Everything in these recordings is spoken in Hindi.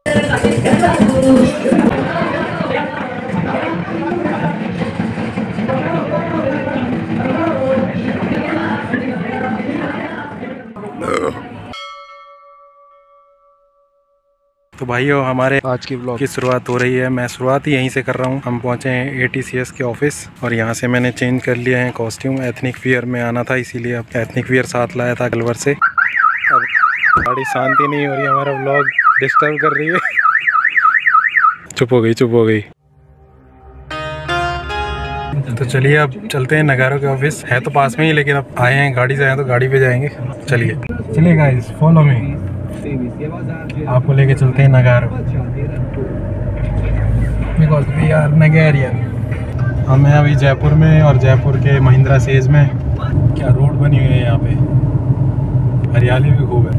तो भाइयों हमारे आज की व्लॉग की शुरुआत हो रही है। मैं शुरुआत ही यहीं से कर रहा हूँ। हम पहुँचे हैं ATCS के ऑफिस और यहाँ से मैंने चेंज कर लिया है कॉस्ट्यूम। एथनिक वियर में आना था, इसीलिए अब एथनिक वियर साथ लाया था गलवर से। अब गाड़ी शांति नहीं हो रही, हमारा व्लॉग डिस्टर्ब कर रही है। चुप हो गई, चुप हो गई। तो चलिए अब चलते हैं नगारों के ऑफिस। है तो पास में ही, लेकिन अब आए हैं गाड़ी से, आए तो गाड़ी पे जाएंगे। चलिए गाइस, फॉलो मी। आपको लेके चलते हैं नगारो, बिकॉज वी आर नगेरियन। हम हैं अभी जयपुर में, और जयपुर के महिंद्रा सेज में। क्या रोड बनी हुई है यहाँ पे, हरियाली भी खूब है।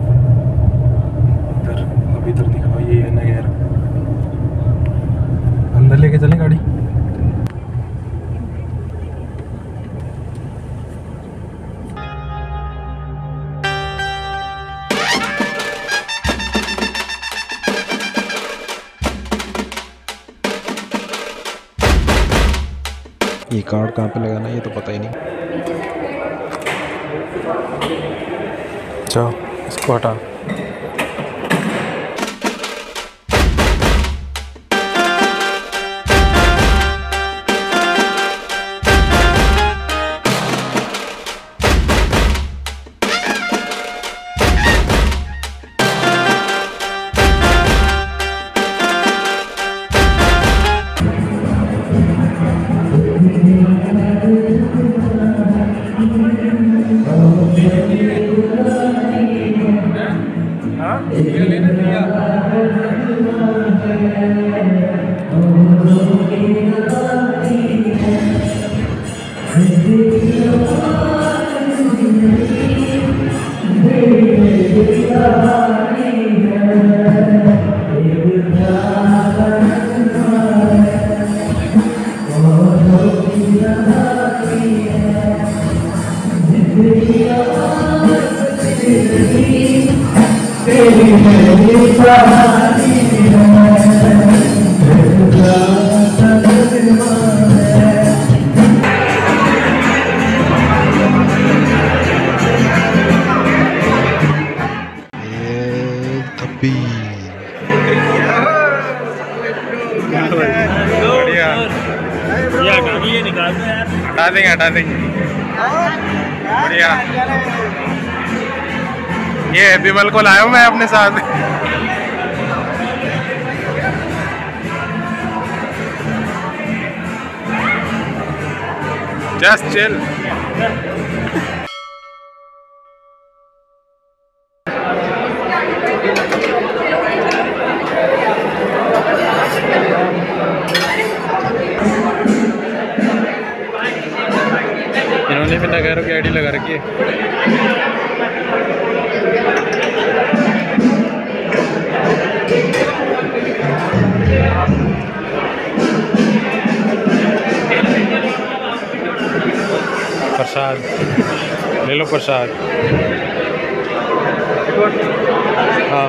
इधर दिखाओ, ये है नगेरा। अंदर लेके चलें गाड़ी। ये कार्ड कहाँ पे लगाना है ये तो पता ही नहीं। चलो इसको हटा। हटा देंगे। बढ़िया। ये विमल को लाया हूँ मैं अपने साथ। Just chill. इन्होंने भी नगारों की आईडी लगा रखी है। प्रसाद ले लो, प्रसाद। हाँ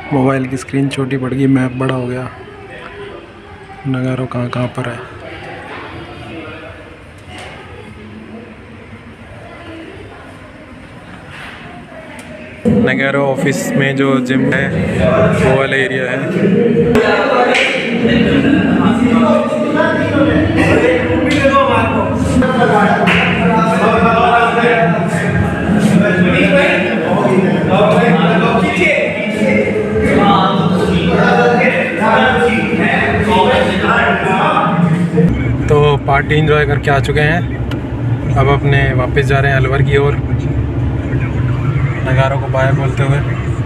मोबाइल की स्क्रीन छोटी पड़ गई, मैप बड़ा हो गया। नगारो कहाँ कहाँ पर है। नगारो ऑफिस में जो जिम है वो वाला एरिया है। तो पार्टी एंजॉय करके आ चुके हैं, अब अपने वापस जा रहे हैं अलवर की ओर, नगारों को बाय बोलते हुए।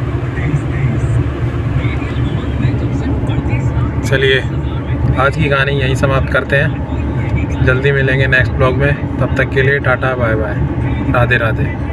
चलिए आज की कहानी यहीं समाप्त करते हैं, जल्दी मिलेंगे नेक्स्ट ब्लॉग में। तब तक के लिए tata bye bye, Radhe Radhe.